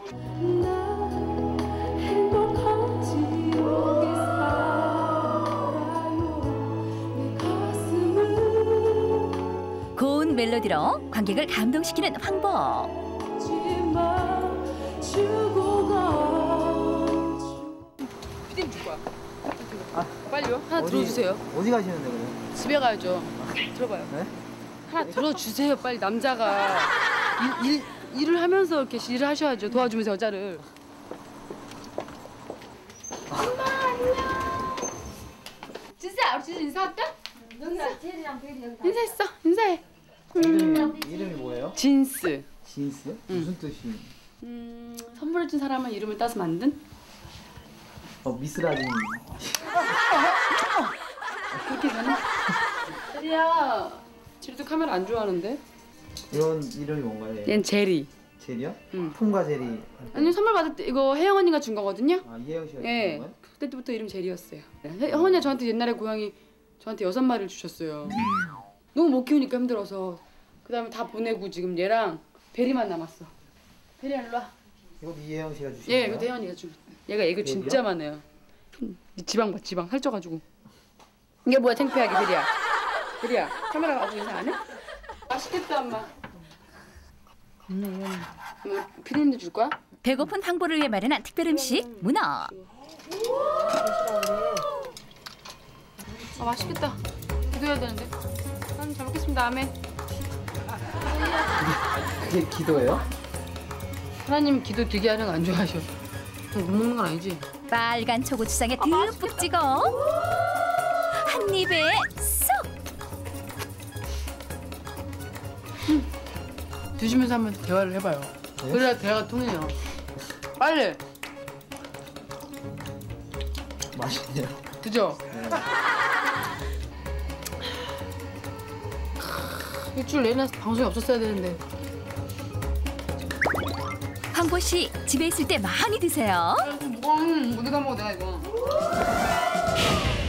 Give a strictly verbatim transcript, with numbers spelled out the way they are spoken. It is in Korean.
고운 멜로디로 관객을 감동시키는 황보. 피디님 줄 거야. 아, 빨리요. 하나 어디, 들어주세요. 어디 가시는데 그럼? 집에 가야죠. 들어봐요. 네? 하나 들어주세요. 빨리 남자가 일, 일, 일을 하면서 이렇게 일을 하셔야죠. 도와주면서 여자를. 엄마 안녕. 진짜 우리 진짜 인사할까? 여기가 제리랑 베리 여기 다. 인사했어. 인사해. 이름이, 이름이 뭐예요? 진스. 진스? 응. 무슨 뜻이? 음, 선물해준 사람은 이름을 따서 만든? 어, 미스라진. 그렇게 되나? 제리야. 제리도 카메라 안 좋아하는데? 이런 이름이 뭔가요? 얘? 얜 제리. 제리요? 응. 톰과 제리. 아니 선물 받을 때 이거 혜영 언니가 준 거거든요? 아, 이혜영 씨가 예. 준 건가요? 그때부터 이름 제리였어요. 혜영 언니가 저한테 옛날에 고양이 저한테 여섯 마리를 주셨어요. 너무 못 키우니까 힘들어서 그 다음에 다 보내고 지금 얘랑 베리만 남았어. 베리야 일로 와. 이거 이혜영 씨가 주신 예, 거예요? 이거 혜영 언니가 준. 얘가 애교 진짜 많아요. 이 지방 봐, 지방 살쪄가지고. 이게 뭐야 창피하게 베리야. 베리야 카메라 가지고 인사 안 해? 맛있겠다 엄마. 없네 이거. 뭐 피디님도 줄 거야? 배고픈 황보를 위해 마련한 특별 음식 문어. 아 맛있겠다. 기도해야 되는데. 하나님 잘 먹겠습니다. 아멘. 그게 기도예요? 하나님 기도 되게 하는 거 안 좋아하셔. 못 먹는 건 아니지? 빨간 초고추장에 듬뿍 찍어 한 입에 쏙. 드시면서 한번 대화를 해봐요. 네? 그래야 대화가 통해요. 빨리. 맛있네요. 그죠? 네. 일주일 내내 방송이 없었어야 되는데. 황보 씨 집에 있을 때 많이 드세요. 음, 어디 가 먹어 내가 이거.